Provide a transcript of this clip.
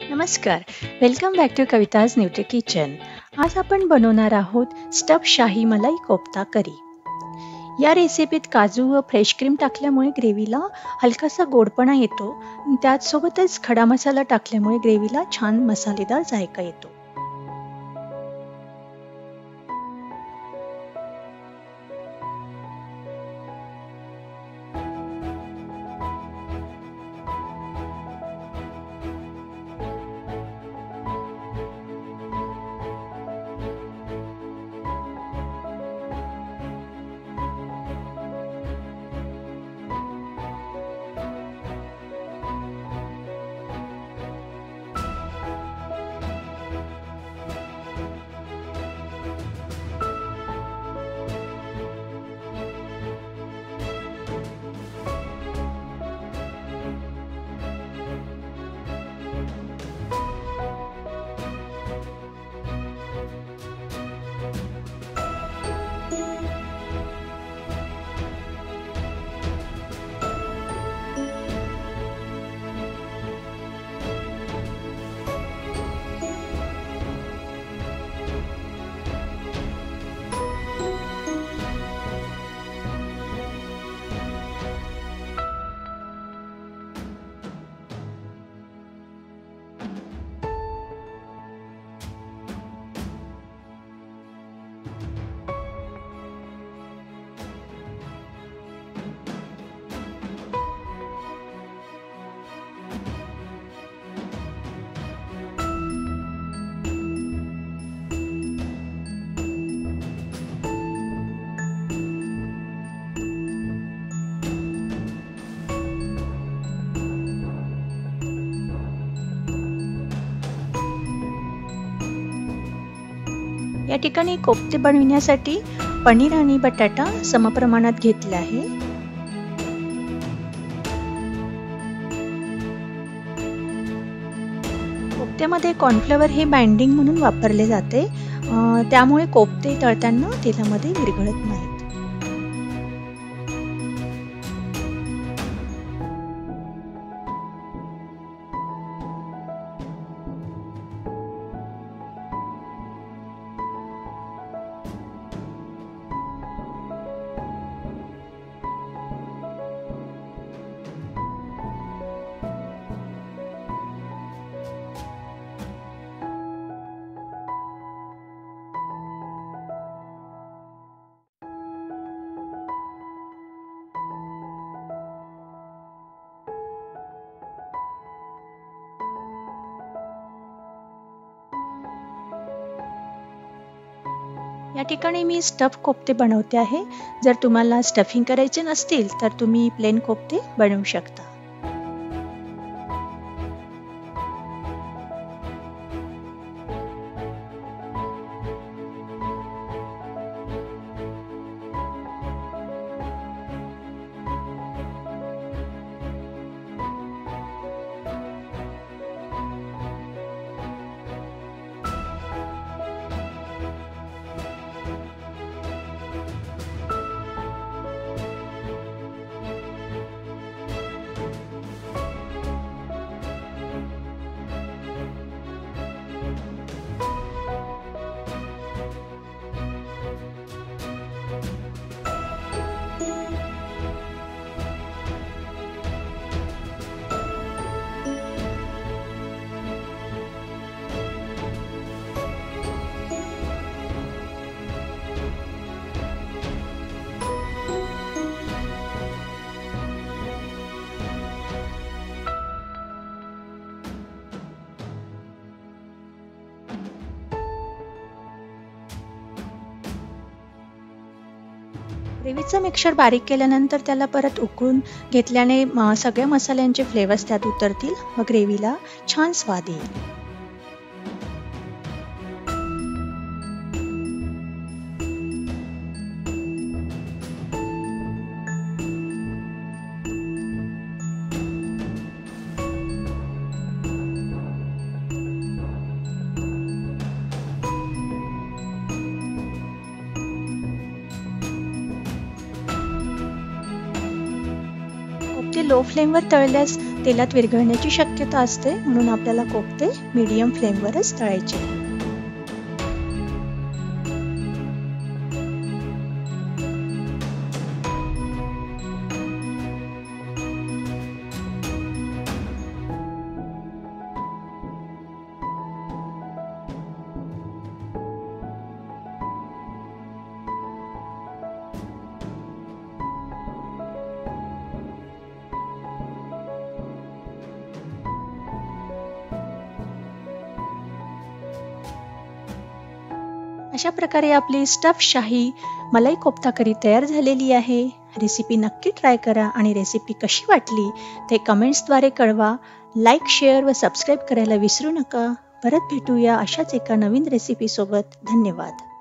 नमस्कार. Welcome back to Kavita's nutri kitchen. आज आपण बनवणार आहोत स्टफ शाही मलाई कोफ्ता करी. या रेसिपीत काजू व फ्रेश क्रीम टाकल्यामुळे ग्रेव्हीला हलकासा गोडपणा येतो. त्याचसोबतच खडा मसाला टाकल्यामुळे ग्रेव्हीला छान मसालेदार जायका येतो. या ठिकाणी कोफ्ते बनविण्यासाठी पनीर आणि बटाटा समप्रमाणात घेतले आहे. कोफ्त्यामध्ये कॉर्नफ्लॉवर हे बाइंडिंग म्हणून वापरले जाते. त्यामुळे कोफ्ते तळताना तेलामध्ये विरघळत नाहीत. या ठिकाणी मी स्टफ कोफ्ते बनवते आहे. जर तुम्हाला स्टफिंग करायचे नसतील तर तुम्ही प्लेन कोफ्ते बनवू शकता. ग्रेव्हीचं मिक्सर बारीक केल्यानंतर त्याला परत उकळून घेतल्याने सगळ्या मसाल्यांचे फ्लेवर्स त्यात उतरतील व ग्रेव्हीला छान स्वाद येईल. लो फ्लेमवर तळल्यास तेलात विरघळण्याची शक्यता असते, म्हणून आपल्याला कोफ्ते मीडियम फ्लेमवरच तळायचे. अशा प्रकारे आपली स्टफ शाही मलाई कोफ्ता करी तयार झालेली आहे. रेसिपी नक्की ट्राय करा आणि रेसिपी कशी वाटली ते कमेंट्सद्वारे कळवा. लाईक, शेअर व सबस्क्राईब करायला विसरू नका. परत भेटूया अशाच एका नवीन रेसिपीसोबत. धन्यवाद.